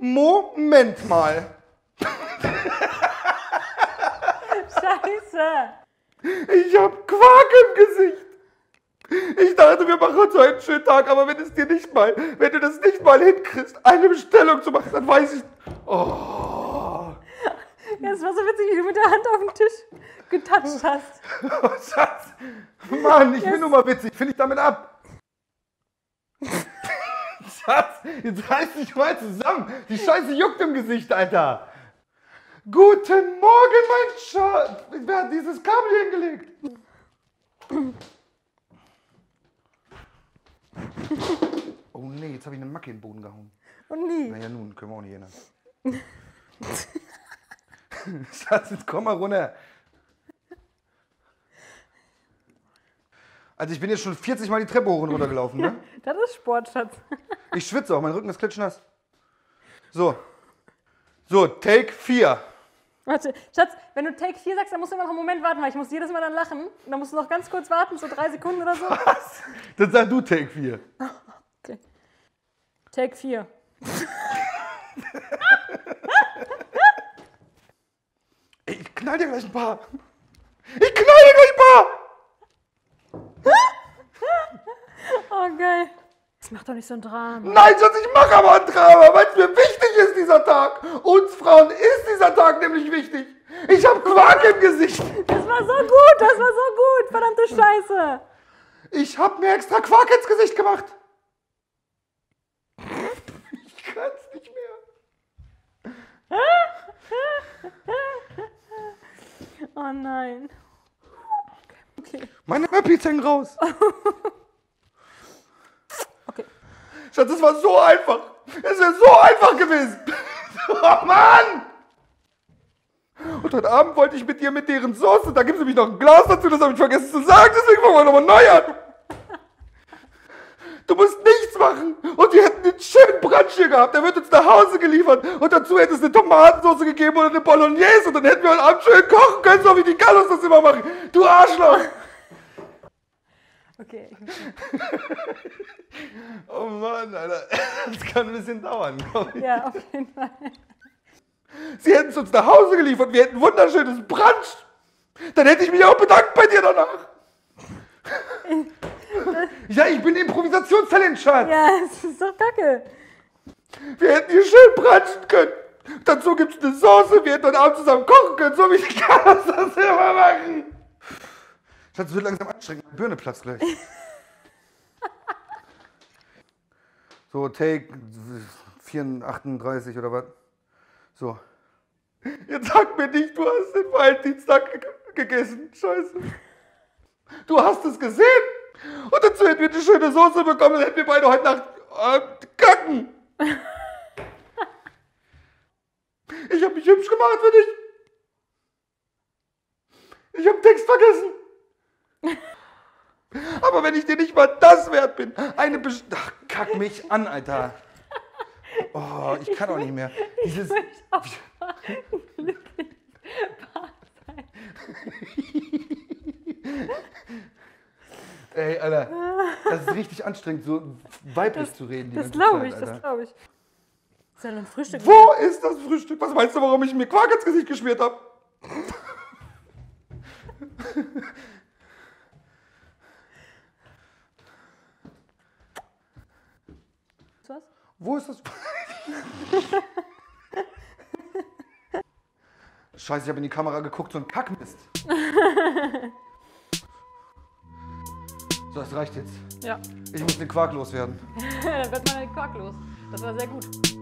Moment mal. Scheiße. Ich hab Quark im Gesicht. Ich dachte, wir machen uns heute einen schönen Tag, aber wenn du das nicht mal hinkriegst, eine Bestellung zu machen, dann weiß ich... Oh. Ja, es war so witzig, wie du mit der Hand auf den Tisch getatscht hast. Oh, Schatz. Mann, ich bin nur mal witzig. Finde ich damit ab. Schatz, jetzt reiß dich mal zusammen. Die Scheiße juckt im Gesicht, Alter. Guten Morgen, mein Schatz. Wer hat dieses Kabel hier hingelegt? Oh nee, jetzt habe ich eine Macke in den Boden gehauen. Und nie. Naja, nun, können wir auch nicht ändern. Schatz, jetzt komm mal runter. Also ich bin jetzt schon 40 Mal die Treppe hoch und runter gelaufen, ne? Das ist Sport, Schatz. Ich schwitze auch, mein Rücken ist klitschnass. So, Take 4. Warte, Schatz, wenn du Take 4 sagst, dann musst du immer noch einen Moment warten, weil ich muss jedes Mal dann lachen. Und dann musst du noch ganz kurz warten, so 3 Sekunden oder so. Was? Dann sag du Take 4. Okay. Take 4. Ey, ich knall dir gleich ein paar. Ich knall dir gleich ein paar. Oh, geil. Das macht doch nicht so ein Drama. Nein, Schatz, ich mache aber ein Drama, weil es mir wichtig ist, dieser Tag. Uns Frauen ist dieser Tag nämlich wichtig. Ich habe Quark im Gesicht. Das war so gut, das war so gut. Verdammte Scheiße. Ich habe mir extra Quark ins Gesicht gemacht. Ich kann's nicht mehr. Oh nein. Okay. Meine Möppis hängen raus. Okay. Schatz, es war so einfach. Es wäre so einfach gewesen. Oh Mann! Und heute Abend wollte ich mit dir mit deren Soße, da gibt es nämlich noch ein Glas dazu, das habe ich vergessen zu sagen, deswegen fangen wir nochmal neu an. Du musst nichts machen. Und wir hätten einen schönen Brunch hier gehabt, der wird uns nach Hause geliefert. Und dazu hätte es eine Tomatensauce gegeben oder eine Bolognese und dann hätten wir heute Abend schön kochen können, so wie die Gallos das immer machen. Du Arschloch! Okay. Oh Mann, Alter. Das kann ein bisschen dauern, glaube ich. Ja, auf jeden Fall. Sie hätten es uns nach Hause geliefert, wir hätten ein wunderschönes Brunch. Dann hätte ich mich auch bedankt bei dir danach. Ja, ich bin Improvisationstalent, Schatz. Ja, es ist doch kacke. Wir hätten hier schön brunchen können. Dazu gibt es eine Soße, wir hätten heute Abend zusammen kochen können, so wie die Karas das immer machen. Schatz, es wird langsam anstrengend, meine Birne platzt gleich. So, Take 38 oder was? So. Jetzt sag mir nicht, du hast den Valentinstag gegessen. Scheiße. Du hast es gesehen? Und dazu hätten wir eine schöne Soße bekommen, dann hätten wir beide heute Nacht kacken. Ich habe mich hübsch gemacht für dich. Ich habe Text vergessen. Aber wenn ich dir nicht mal das wert bin, Ach, kack mich an, Alter. Oh, ich kann auch nicht mehr. Dieses... Ich möchte auch mal glücklich Paar sein. Ey, Alter, das ist richtig anstrengend, so weiblich zu reden. Das glaube ich, das glaube ich. Ist ja ein Frühstück. Wo ist das Frühstück? Was meinst du, warum ich mir Quark ins Gesicht geschmiert habe? Was? Wo ist das? Scheiße, ich habe in die Kamera geguckt, so ein Kackmist. So, das reicht jetzt. Ja. Ich muss den Quark loswerden. Dann wird mal den Quark los. Das war sehr gut.